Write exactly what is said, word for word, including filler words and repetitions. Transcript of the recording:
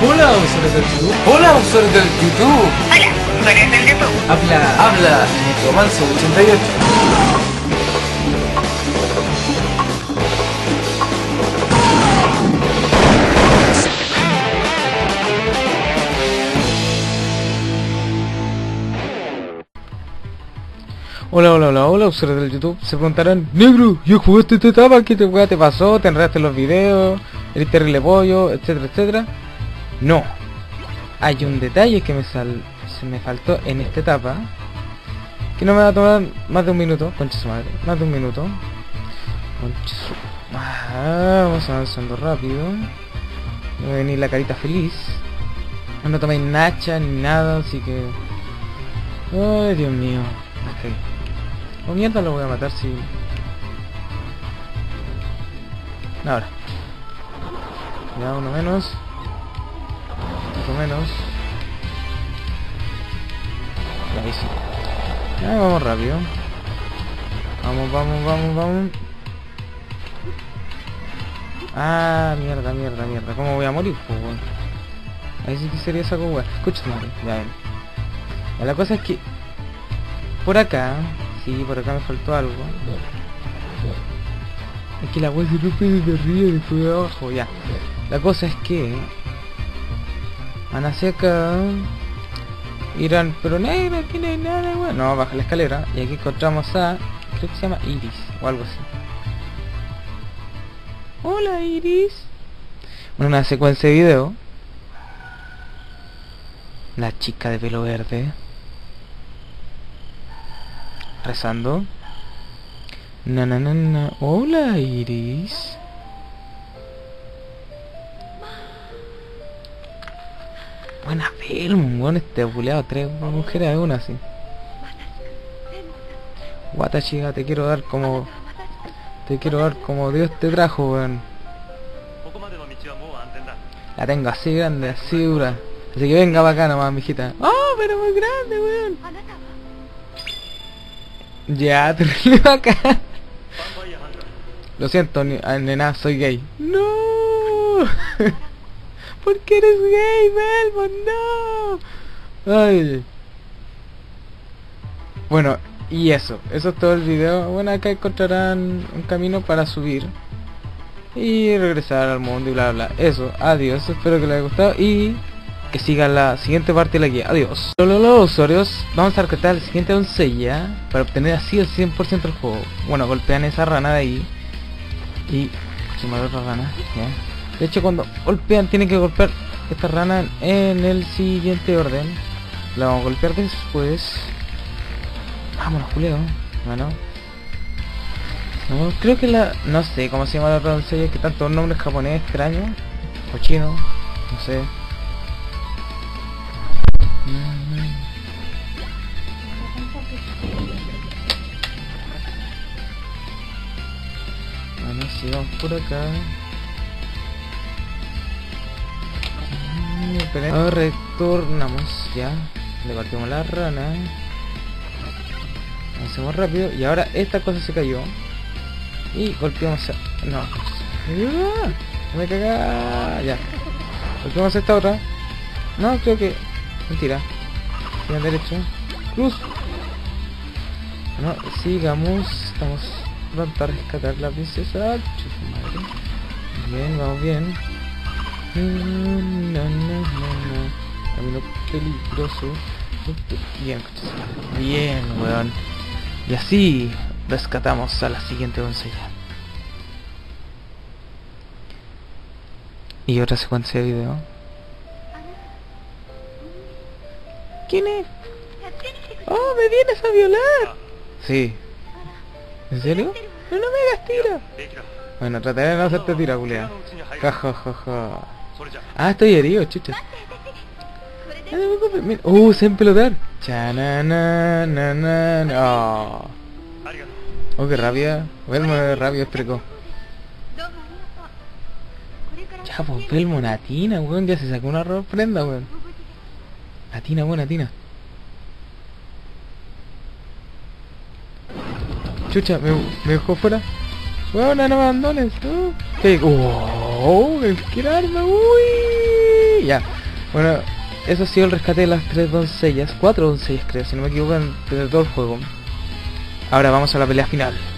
Hola, usuarios del YouTube. Hola, usuarios del YouTube. Hola, usuarios del YouTube. Habla, habla, Necromancer ochenta y ocho. Hola, hola, hola, hola, usuarios del YouTube. Se preguntarán, negro, yo jugaste esta etapa, ¿qué te, te pasó? ¿Te enredaste los videos? ¿Eres terrible pollo? Etcétera, etcétera. No. Hay un detalle que me sal se me faltó en esta etapa, que no me va a tomar más de un minuto, concha su madre, más de un minuto. Concha su... Ah, vamos avanzando rápido. Me va a venir la carita feliz. No toméis nacha ni nada, así que... Ay, Dios mío. Ok. O oh, mierda, lo voy a matar si... Ahora. Ya, uno menos. Otro menos. Ahí sí. Ya, vamos rápido. Vamos, vamos, vamos, vamos. Ah, mierda, mierda, mierda. ¿Cómo voy a morir? Pues, bueno. Ahí sí que sería esa cosa. Escucha, madre. Ya ven. Ya, la cosa es que... Por acá... Sí, por acá me faltó algo. Es que la web se rompe desde arriba y después de abajo, ya. La cosa es que... van hacia acá... Irán, pero negro, aquí no hay nada, weón. No, baja la escalera. Y aquí encontramos a... creo que se llama Iris, o algo así. Hola, Iris. Una secuencia de video. La chica de pelo verde. Rezando. Na na na na. Hola, Iris. Buena film, weón, este abuleado, tres mujeres de una así. Watashi, te quiero dar como... Te quiero dar como Dios te trajo, weón. La tengo así grande, así dura. Así que venga para acá nomás, mijita. Oh, pero muy grande, weón. Ya, te río acá. Lo siento, nena, soy gay. No. ¿Por qué eres gay, Belmont? No. Ay. Bueno, y eso. Eso es todo el video. Bueno, acá encontrarán un camino para subir y regresar al mundo y bla bla. Eso, adiós. Espero que les haya gustado y que sigan la siguiente parte de la guía. Adiós. Hola, hola, usuarios. Vamos a rescatar la siguiente doncella para obtener así el cien por ciento del juego. Bueno, golpean esa rana de ahí. Y... se me otra rana. ¿Ya? De hecho, cuando golpean, tienen que golpear esta rana en el siguiente orden. La vamos a golpear después. Vámonos, Julio. Bueno. No, creo que la... no sé cómo se llama la otra doncella, que tantos nombres japonés extraños. O chino. No sé. Bueno, sigamos por acá. Ahora retornamos ya. Le partimos la rana. Hacemos rápido. Y ahora esta cosa se cayó. Y golpeamos a... no. ¡Ah! No me caga. Ya. Golpeamos a esta otra. No, creo que... mentira. Sigan derecho. Cruz. No, sigamos. Estamos pronto a rescatar la princesa. Madre. Bien, vamos bien. No, no, no, no. Camino peligroso. Bien, bien, weón. Y así rescatamos a la siguiente doncella. Y otra secuencia de video. ¿Quién es? ¡Oh, me vienes a violar! Sí. ¿En serio? ¡No, no me hagas tira! Bueno, trataré de no hacerte tira, culiao. Ja, ja, ja, ja. Ah, estoy herido, chucha. Ah, no me preocupes, mira. Uh, sé empelotar. Chanana, na, na, na. Oh. Oh, qué rabia. Velmo de rabia es precoz. Ya, pues Velmo, natina, weón. Ya se sacó una prenda, weón. Natina, buena tina. Chucha, me, me dejó fuera. Weón, no me abandones. Uh. ¿Qué? Oh, el arma, uy. ya. Bueno, eso ha sido el rescate de las tres doncellas, cuatro doncellas creo, si no me equivoco, de todo el juego. Ahora vamos a la pelea final.